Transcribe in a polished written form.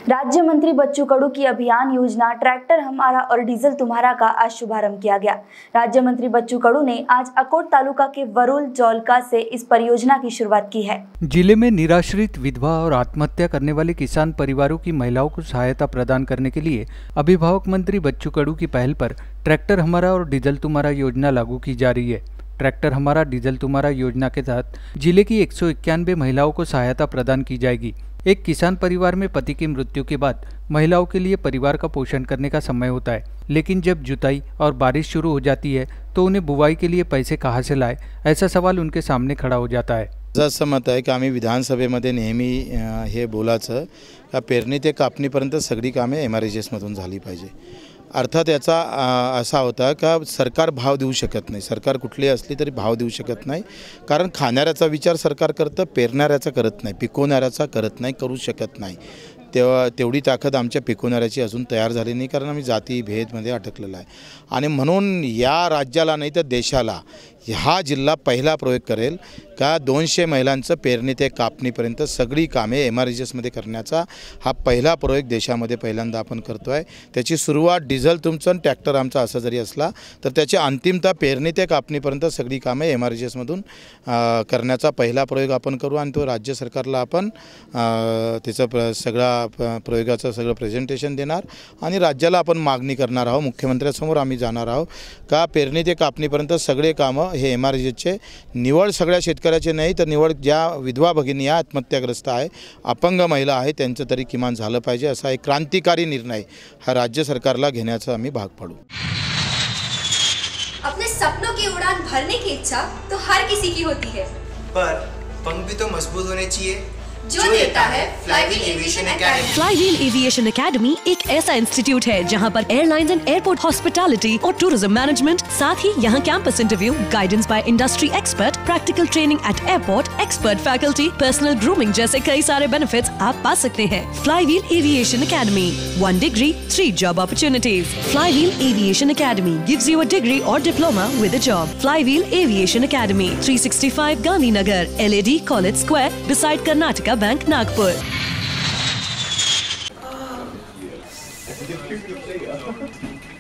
राज्य मंत्री बच्चू कडू की अभियान योजना ट्रैक्टर हमारा और डीजल तुम्हारा का आज शुभारंभ किया गया। राज्य मंत्री बच्चू कडू ने आज अकोट तालुका के वरुल जौलका से इस परियोजना की शुरुआत की है। जिले में निराश्रित विधवा और आत्महत्या करने वाले किसान परिवारों की महिलाओं को सहायता प्रदान करने के लिए अभिभावक मंत्री बच्चू कडू की पहल पर ट्रैक्टर हमारा और डीजल तुम्हारा योजना लागू की जा रही है। ट्रैक्टर हमारा डीजल तुम्हारा योजना के तहत जिले की 191 महिलाओं को सहायता प्रदान की जाएगी। एक किसान परिवार में पति की मृत्यु के बाद महिलाओं के लिए परिवार का पोषण करने का समय होता है, लेकिन जब जुताई और बारिश शुरू हो जाती है तो उन्हें बुवाई के लिए पैसे कहाँ से लाए, ऐसा सवाल उनके सामने खड़ा हो जाता है। असं मत आहे की आम्ही विधानसभेमध्ये नेहमी हे बोलायचं का पेरणी ते कापणीपर्यंत सगळी कामे MRHS-मधून झाली पाहिजे। अर्थात याचा असा होता का सरकार भाव देऊ शकत नाही, सरकार कुठली असली तरी भाव देऊ शकत नाही, कारण खाणाऱ्याचा विचार सरकार करतं, पेरणाऱ्याचा करत नाही, पिकवणाऱ्याचा करत नाही, करू शकत नाही। तेवढी ताकद आमच्या पिकवणाऱ्याची अजून तयार झाली नाही, कारण आम्ही जाती भेदमध्ये अटकलेला आहे। आणि म्हणून या राज्याला नाही तर देशाला हा जिल्हा पहिला प्रयोग करेल का 200 महिलांचं पेरणी ते कापणीपर्यंत सगळी कामे MRHS-मध्ये करण्याचा हा पहिला प्रयोग देशामध्ये पहिल्यांदा आपण करतोय। त्याची सुरुवात डिझेल तुमचं ट्रॅक्टर आमचा असा जरी असला तर त्याची अंतिमता पेरणी ते कापणीपर्यंत सगळी कामे MRHS-मधून करण्याचा पहिला प्रयोग आपण करू आणि तो राज्य सरकारला आपण त्याचा सगळा प्रयोगाचं सगळं प्रेझेंटेशन देणार आणि राज्याला आपण मागणी करणार आहोत। मुख्यमंत्र्यांसमोर आम्ही जाणार आहोत का पेरणी ते कापणीपर्यंत सगळे कामं हे MRHS-चे निवड सगळ्या शेतकऱ्याचे नाही तर निवड ज्या विधवा भगिनी आत्महत्याग्रस्त आहे, अपंग महिला आहे त्यांचं तरी किमान झालं पाहिजे, असा एक क्रांतिकारी निर्णय हा राज्य सरकारला घेण्याचा आम्ही भाग पडू। अपने सपनों की उड़ान भरने की इच्छा तो हर किसी की होती है, पर पंख भी तो मजबूत होने चाहिए जो देता है flywheel aviation academy. Flywheel aviation academy एक ऐसा इंस्टीट्यूट है जहां पर एयरलाइंस एंड एयरपोर्ट हॉस्पिटैलिटी और टूरिज्म मैनेजमेंट, साथ ही यहां campus interview, guidance by industry expert, practical training at airport, expert faculty, personal grooming जैसे कई सारे बेनिफिट्स आप पा सकते हैं। Flywheel aviation academy, 1 degree 3 job opportunities। Flywheel aviation academy gives you a degree or diploma with a job। Flywheel aviation academy, 365 Gandhinagar, LAD College Square, beside Karnataka Bank, Nagpur।